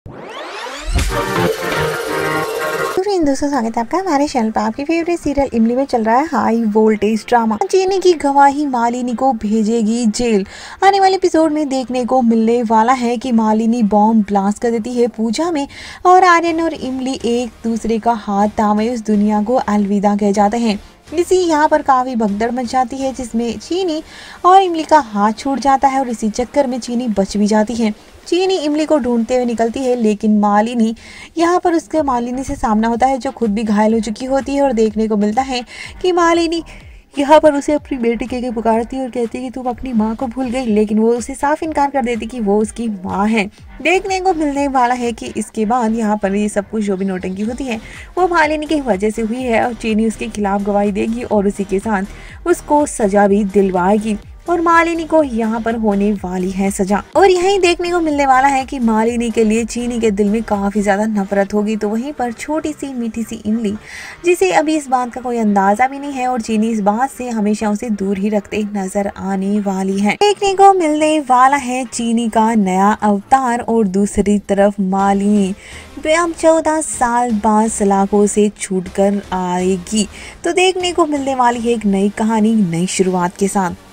दोस्तों स्वागत है आपका हमारे चैनल पर। आपकी फेवरेट सीरियल इमली में चल रहा है हाई वोल्टेज ड्रामा। चीनी की गवाही मालिनी को भेजेगी जेल। आने वाले एपिसोड में देखने को मिलने वाला है कि मालिनी बॉम्ब ब्लास्ट कर देती है पूजा में और आर्यन और इमली एक दूसरे का हाथ थामे उस दुनिया को अलविदा कह जाते हैं। इसी यहाँ पर काफ़ी भगदड़ मच जाती है जिसमें चीनी और इमली का हाथ छूट जाता है और इसी चक्कर में चीनी बच भी जाती है। चीनी इमली को ढूंढते हुए निकलती है लेकिन मालिनी यहाँ पर उसके मालिनी से सामना होता है जो खुद भी घायल हो चुकी होती है और देखने को मिलता है कि मालिनी यहाँ पर उसे अपनी बेटी के पुकारती है और कहती है कि तुम अपनी माँ को भूल गई, लेकिन वो उसे साफ इनकार कर देती कि वो उसकी माँ है। देखने को मिलने वाला है कि इसके बाद यहाँ पर ये सब कुछ जो भी नौटंकी होती है वो मालिनी की वजह से हुई है और चीनी उसके खिलाफ गवाही देगी और उसी के साथ उसको सजा भी दिलवाएगी और मालिनी को यहाँ पर होने वाली है सजा। और यही देखने को मिलने वाला है कि मालिनी के लिए चीनी के दिल में काफी ज्यादा नफरत होगी, तो वहीं पर छोटी सी मीठी सी इमली जिसे अभी इस बात का कोई अंदाजा भी नहीं है और चीनी इस बात से हमेशा उसे दूर ही रखते नजर आने वाली है। देखने को मिलने वाला है चीनी का नया अवतार और दूसरी तरफ मालिनी अब 14 साल बाद सलाखों से छूट कर आएगी। तो देखने को मिलने वाली है एक नई कहानी नई शुरुआत के साथ।